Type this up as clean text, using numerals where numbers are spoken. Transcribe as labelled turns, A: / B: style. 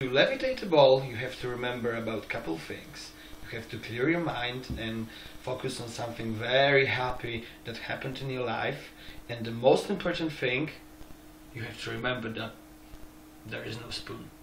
A: To levitate a ball, you have to remember about a couple things. You have to clear your mind and focus on something very happy that happened in your life. And the most important thing, you have to remember that there is no spoon.